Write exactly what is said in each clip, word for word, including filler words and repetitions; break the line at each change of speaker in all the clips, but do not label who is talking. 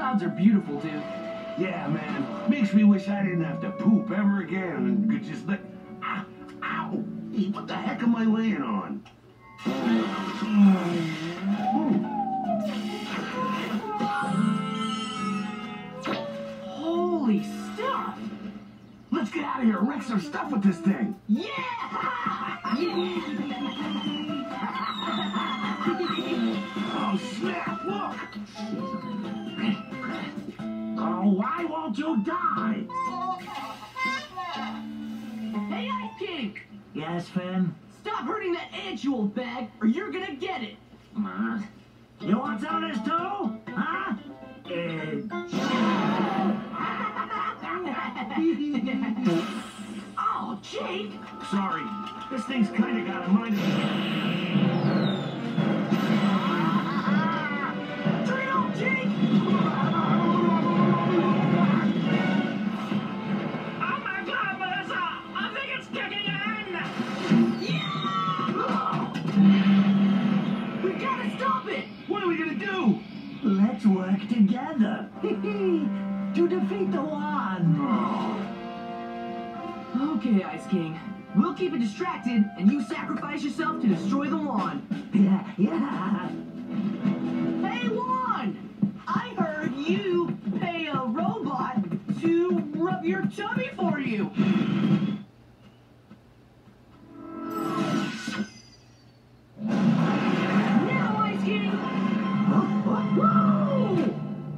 clouds are beautiful, dude.
Yeah, man. Makes me wish I didn't have to poop ever again and could just let... Ah, ow! Hey, what the heck am I laying on?
Holy stuff!
Let's get out of here and wreck some stuff with this thing.
Yeah! Yeah!
Oh, snap! Look! Oh, why won't you die?
Hey, Ice King!
Yes, Finn?
Stop hurting that ant, you old bag, or you're gonna get it!
Uh, you want some of this too? Huh? Uh,
Oh, Jake!
Sorry, this thing's kinda got a mind of its
Turn it off, Jake!
Oh my God, Melissa! I think it's kicking in!
Yeah! We gotta stop it!
What are we gonna do?
Let's work together to defeat the one.
Okay, Ice King. We'll keep it distracted, and you sacrifice yourself to destroy the wand.
Yeah, yeah.
Hey, Wand! I heard you pay a robot to rub your tummy for you. Now, Ice King!
Whoa!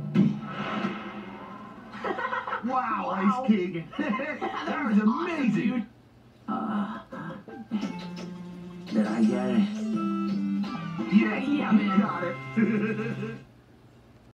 Wow, Ice King. That was amazing.
Dude.
Uh, did I get it?
Yeah,
Yeah,
you
man.
got it.